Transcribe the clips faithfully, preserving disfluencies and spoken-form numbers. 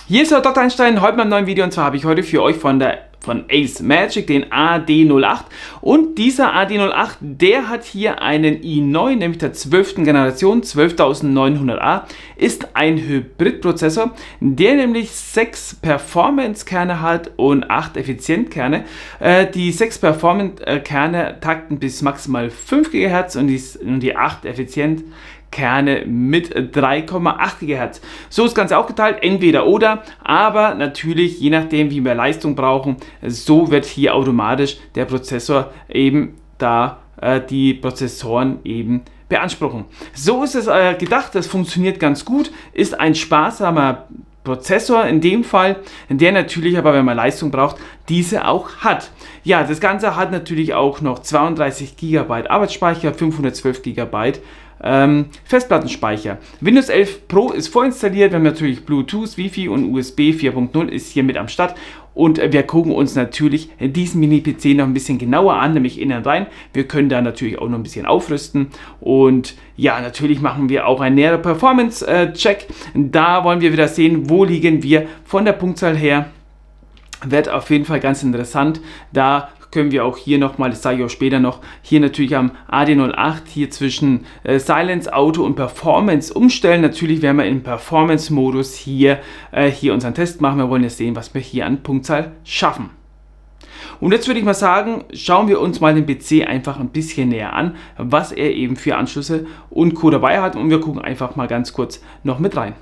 Hier ist der Doktor Einstein, heute mit einem neuen Video, und zwar habe ich heute für euch von der von Ace Magic den A D null acht, und dieser A D null acht, der hat hier einen i neun, nämlich der zwölften Generation, zwölftausendneunhundert A, ist ein Hybridprozessor, der nämlich sechs Performance-Kerne hat und acht Effizientkerne. Äh, die sechs Performance-Kerne takten bis maximal fünf Gigahertz und die, und die acht Effizient Kerne mit drei Komma acht Gigahertz. So ist das Ganze aufgeteilt, entweder oder, aber natürlich je nachdem, wie wir Leistung brauchen, so wird hier automatisch der Prozessor eben da äh, die Prozessoren eben beanspruchen. So ist es äh, gedacht, das funktioniert ganz gut, ist ein sparsamer Prozessor in dem Fall, der natürlich aber, wenn man Leistung braucht, diese auch hat. Ja, das Ganze hat natürlich auch noch zweiunddreißig Gigabyte Arbeitsspeicher, fünfhundertzwölf Gigabyte Ähm, Festplattenspeicher. Windows elf Pro ist vorinstalliert, wir haben natürlich Bluetooth, Wi-Fi und U S B vier Punkt null ist hier mit am Start, und wir gucken uns natürlich diesen Mini-P C noch ein bisschen genauer an, nämlich innen rein. Wir können da natürlich auch noch ein bisschen aufrüsten, und ja, natürlich machen wir auch einen näheren Performance-Check. Da wollen wir wieder sehen, wo liegen wir von der Punktzahl her. Wird auf jeden Fall ganz interessant. Da können wir auch hier nochmal, das zeige ich auch später noch, hier natürlich am A D null acht hier zwischen äh, Silence, Auto und Performance umstellen. Natürlich werden wir im Performance-Modus hier, äh, hier unseren Test machen. Wir wollen jetzt sehen, was wir hier an Punktzahl schaffen. Und jetzt würde ich mal sagen, schauen wir uns mal den P C einfach ein bisschen näher an, was er eben für Anschlüsse und Co. dabei hat, und wir gucken einfach mal ganz kurz noch mit rein.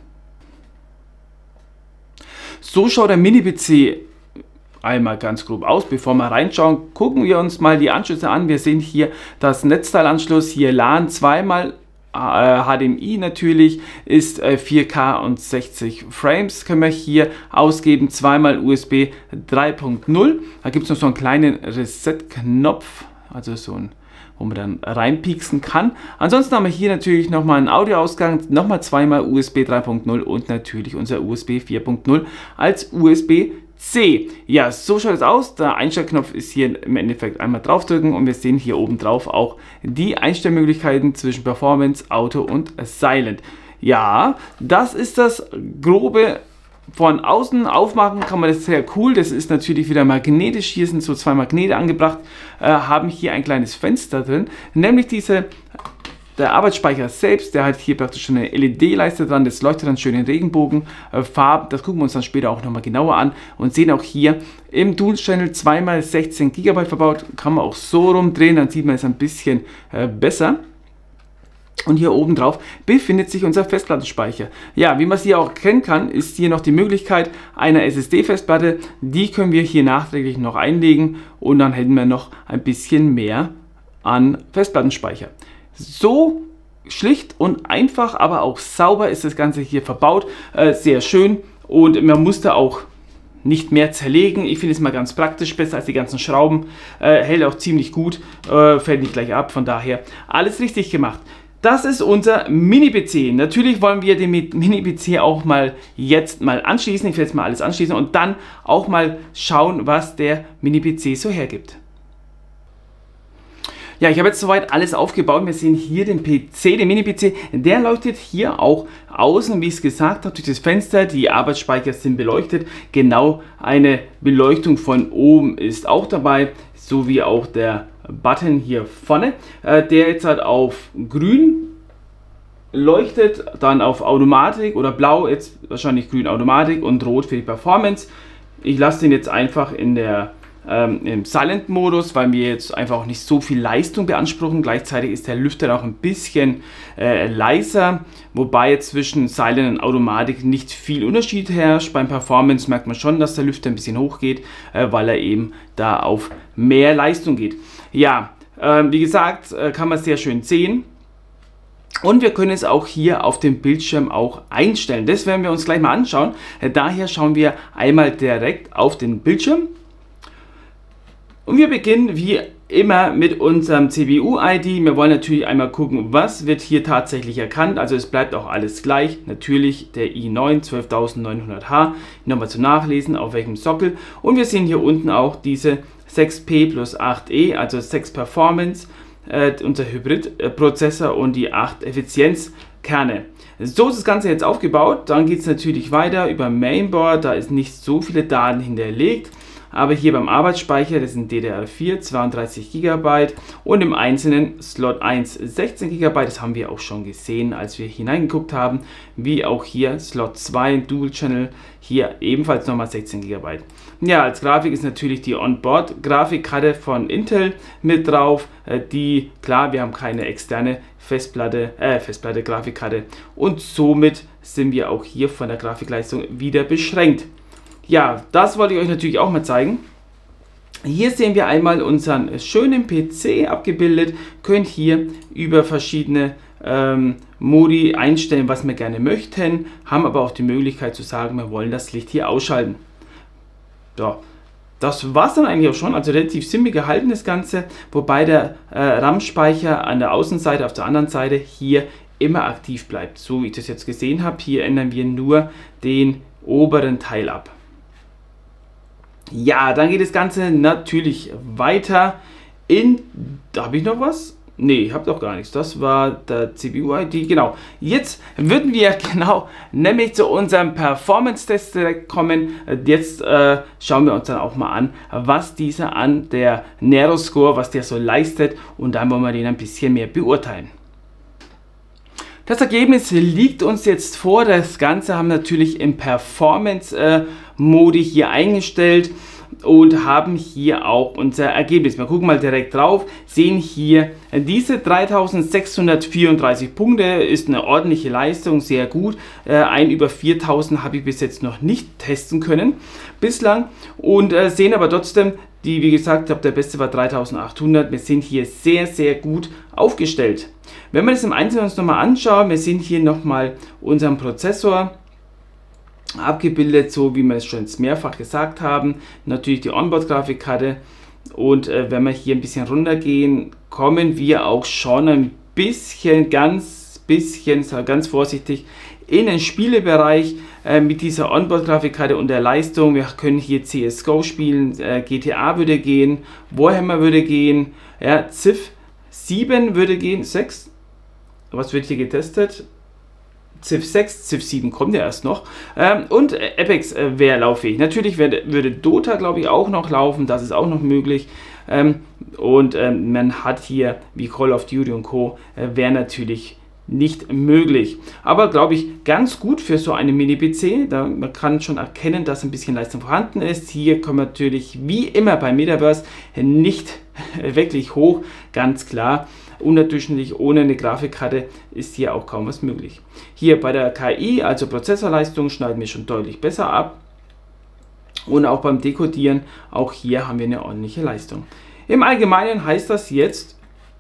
So schaut der Mini-P C einmal ganz grob aus. Bevor wir reinschauen, gucken wir uns mal die Anschlüsse an. Wir sehen hier das Netzteilanschluss, hier LAN zweimal, äh, H D M I natürlich, ist äh, vier K und sechzig Frames können wir hier ausgeben, zweimal U S B drei Punkt null. Da gibt es noch so einen kleinen Reset-Knopf, also so ein, wo man dann reinpieksen kann. Ansonsten haben wir hier natürlich nochmal einen Audioausgang, nochmal zweimal U S B drei Punkt null und natürlich unser U S B vier Punkt null als U S B C. Ja, so schaut es aus. Der Einstellknopf ist hier im Endeffekt einmal draufdrücken, und wir sehen hier oben drauf auch die Einstellmöglichkeiten zwischen Performance, Auto und Silent. Ja, das ist das grobe. Von außen aufmachen kann man das sehr cool. Das ist natürlich wieder magnetisch. Hier sind so zwei Magnete angebracht, äh, haben hier ein kleines Fenster drin, nämlich diese der Arbeitsspeicher selbst, der hat hier praktisch schon eine L E D-Leiste dran, das leuchtet dann schön in Regenbogenfarben. Das gucken wir uns dann später auch nochmal genauer an und sehen auch hier im Dual-Channel zweimal sechzehn Gigabyte verbaut. Kann man auch so rumdrehen, dann sieht man es ein bisschen äh, besser. Und hier oben drauf befindet sich unser Festplattenspeicher. Ja, wie man es hier auch kennen kann, ist hier noch die Möglichkeit einer S S D-Festplatte. Die können wir hier nachträglich noch einlegen, und dann hätten wir noch ein bisschen mehr an Festplattenspeicher. So schlicht und einfach, aber auch sauber ist das Ganze hier verbaut. Äh, sehr schön, und man musste auch nicht mehr zerlegen. Ich finde es mal ganz praktisch, besser als die ganzen Schrauben. Äh, hält auch ziemlich gut, äh, fällt nicht gleich ab, von daher alles richtig gemacht. Das ist unser Mini-P C. Natürlich wollen wir den Mini-P C auch mal jetzt mal anschließen. Ich werde jetzt mal alles anschließen und dann auch mal schauen, was der Mini-P C so hergibt. Ja, ich habe jetzt soweit alles aufgebaut. Wir sehen hier den P C, den Mini-P C. Der leuchtet hier auch außen, wie ich es gesagt habe, durch das Fenster. Die Arbeitsspeicher sind beleuchtet. Genau eine Beleuchtung von oben ist auch dabei, sowie auch der Button hier vorne, äh, der jetzt halt auf grün leuchtet, dann auf Automatik oder blau, jetzt wahrscheinlich grün Automatik, und rot für die Performance. Ich lasse den jetzt einfach in der Ähm, im Silent-Modus, weil wir jetzt einfach auch nicht so viel Leistung beanspruchen. Gleichzeitig ist der Lüfter auch ein bisschen äh, leiser, wobei jetzt zwischen Silent und Automatik nicht viel Unterschied herrscht. Beim Performance merkt man schon, dass der Lüfter ein bisschen hoch geht, äh, weil er eben da auf mehr Leistung geht. Ja, äh, wie gesagt, äh, kann man sehr schön sehen. Und wir können es auch hier auf dem Bildschirm auch einstellen. Das werden wir uns gleich mal anschauen. Äh, daher schauen wir einmal direkt auf den Bildschirm. Und wir beginnen wie immer mit unserem C P U-I D. Wir wollen natürlich einmal gucken, was wird hier tatsächlich erkannt. Also es bleibt auch alles gleich. Natürlich der i neun zwölftausendneunhundert H. Nochmal zu nachlesen, auf welchem Sockel. Und wir sehen hier unten auch diese sechs P plus acht E, also sechs Performance, äh, unser Hybrid-Prozessor, und die acht Effizienzkerne. So ist das Ganze jetzt aufgebaut. Dann geht es natürlich weiter über Mainboard. Da ist nicht so viele Daten hinterlegt. Aber hier beim Arbeitsspeicher, das sind D D R vier, zweiunddreißig Gigabyte und im einzelnen Slot eins sechzehn Gigabyte. Das haben wir auch schon gesehen, als wir hineingeguckt haben. Wie auch hier Slot zwei Dual Channel, hier ebenfalls nochmal sechzehn Gigabyte. Ja, als Grafik ist natürlich die Onboard-Grafikkarte von Intel mit drauf. Die, klar, wir haben keine externe Festplatte, äh, Festplatte, Grafikkarte und somit sind wir auch hier von der Grafikleistung wieder beschränkt. Ja, das wollte ich euch natürlich auch mal zeigen. Hier sehen wir einmal unseren schönen P C abgebildet, können hier über verschiedene ähm, Modi einstellen, was wir gerne möchten, haben aber auch die Möglichkeit zu sagen, wir wollen das Licht hier ausschalten. So, das war es dann eigentlich auch schon, also relativ simpel gehalten das Ganze, wobei der äh, RAM-Speicher an der Außenseite, auf der anderen Seite hier immer aktiv bleibt. So wie ich das jetzt gesehen habe, hier ändern wir nur den oberen Teil ab. Ja, dann geht das Ganze natürlich weiter in, da habe ich noch was? Nee, ich habe doch gar nichts. Das war der C P U-I D, genau. Jetzt würden wir genau nämlich zu unserem Performance-Test direkt kommen. Jetzt äh, schauen wir uns dann auch mal an, was dieser an der NeroScore, was der so leistet und dann wollen wir den ein bisschen mehr beurteilen. Das Ergebnis liegt uns jetzt vor. Das Ganze haben wir natürlich im Performance-Modi hier eingestellt und haben hier auch unser Ergebnis. Wir gucken mal direkt drauf, sehen hier diese dreitausendsechshundertvierunddreißig Punkte, ist eine ordentliche Leistung, sehr gut. Ein über viertausend habe ich bis jetzt noch nicht testen können bislang und sehen aber trotzdem, die, wie gesagt, ich glaube, der beste war dreitausendachthundert. Wir sind hier sehr, sehr gut aufgestellt. Wenn wir das im Einzelnen uns nochmal anschauen, wir sehen hier nochmal unseren Prozessor abgebildet, so wie wir es schon mehrfach gesagt haben. Natürlich die Onboard-Grafikkarte. Und äh, wenn wir hier ein bisschen runtergehen, kommen wir auch schon ein bisschen, ganz bisschen, ganz vorsichtig, in den Spielebereich äh, mit dieser Onboard-Grafikkarte und der Leistung. Wir können hier C S G O spielen, äh, G T A würde gehen, Warhammer würde gehen, ja, Civ sieben würde gehen, sechs. Was wird hier getestet? Civ sechs, Civ sieben kommt ja erst noch. Ähm, und äh, Apex äh, wäre lauffähig. Natürlich wär, würde Dota, glaube ich, auch noch laufen. Das ist auch noch möglich. Ähm, und ähm, man hat hier, wie Call of Duty und Co., äh, wäre natürlich nicht möglich. Aber, glaube ich, ganz gut für so einen Mini-P C. Da, man kann schon erkennen, dass ein bisschen Leistung vorhanden ist. Hier kommt natürlich, wie immer bei Metaverse, nicht wirklich hoch, ganz klar. Unterdurchschnittlich ohne eine Grafikkarte ist hier auch kaum was möglich. Hier bei der K I, also Prozessorleistung, schneiden wir schon deutlich besser ab. Und auch beim Dekodieren, auch hier haben wir eine ordentliche Leistung. Im Allgemeinen heißt das jetzt,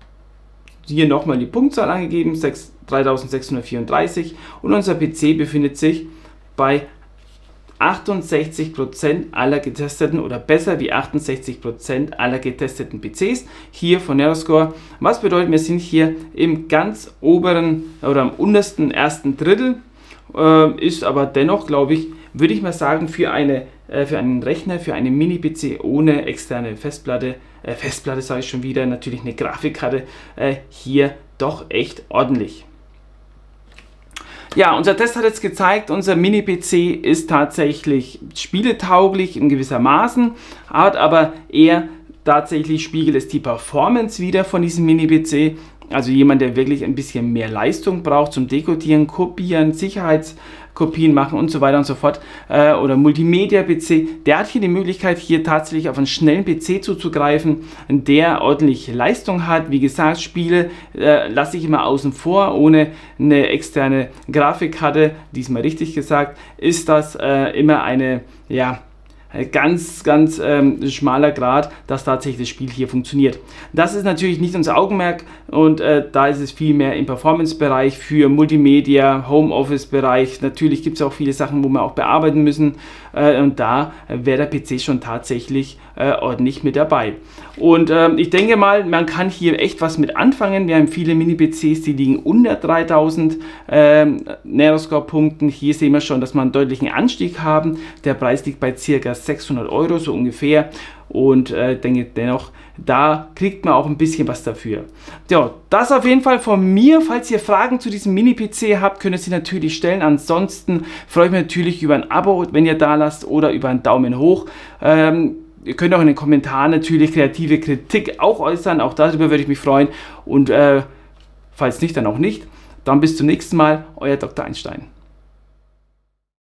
hier nochmal die Punktzahl angegeben, dreitausendsechshundertvierunddreißig, und unser P C befindet sich bei achtundsechzig Prozent aller getesteten oder besser wie achtundsechzig Prozent aller getesteten P Cs hier von NeroScore. Was bedeutet, wir sind hier im ganz oberen oder am untersten ersten Drittel, äh, ist aber dennoch, glaube ich, würde ich mal sagen, für, eine, äh, für einen Rechner, für einen Mini-P C ohne externe Festplatte, äh, Festplatte sage ich schon wieder, natürlich eine Grafikkarte, äh, hier doch echt ordentlich. Ja, unser Test hat jetzt gezeigt, unser Mini-P C ist tatsächlich spieletauglich in gewisser Maßen, hat aber eher tatsächlich spiegelt es die Performance wieder von diesem Mini-P C. Also jemand, der wirklich ein bisschen mehr Leistung braucht zum Dekodieren, Kopieren, Sicherheitskopien machen und so weiter und so fort. Äh, oder Multimedia-P C, der hat hier die Möglichkeit, hier tatsächlich auf einen schnellen P C zuzugreifen, der ordentlich Leistung hat. Wie gesagt, Spiele äh, lasse ich immer außen vor, ohne eine externe Grafikkarte. Diesmal richtig gesagt, ist das äh, immer eine, ja, ganz, ganz ähm, schmaler Grad, dass tatsächlich das Spiel hier funktioniert. Das ist natürlich nicht unser Augenmerk und äh, da ist es viel mehr im Performance-Bereich für Multimedia, Homeoffice-Bereich. Natürlich gibt es auch viele Sachen, wo wir auch bearbeiten müssen äh, und da äh, wäre der P C schon tatsächlich äh, ordentlich mit dabei. Und äh, ich denke mal, man kann hier echt was mit anfangen. Wir haben viele Mini-P Cs, die liegen unter dreitausend äh, NeroScore-Punkten. Hier sehen wir schon, dass wir einen deutlichen Anstieg haben. Der Preis liegt bei ca. sechshundert Euro so ungefähr und äh, denke dennoch, da kriegt man auch ein bisschen was dafür. Ja, das auf jeden Fall von mir. Falls ihr Fragen zu diesem Mini-P C habt, könnt ihr sie natürlich stellen. Ansonsten freue ich mich natürlich über ein Abo, wenn ihr da lasst, oder über einen Daumen hoch. Ähm, ihr könnt auch in den Kommentaren natürlich kreative Kritik auch äußern. Auch darüber würde ich mich freuen. Und äh, falls nicht, dann auch nicht. Dann bis zum nächsten Mal. Euer Doktor Einstein.